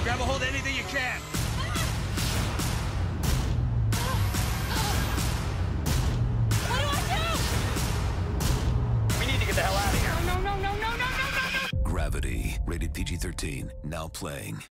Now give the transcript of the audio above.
Grab a hold of anything you can. What do I do? We need to get the hell out of here. No. Gravity, rated PG-13, now playing.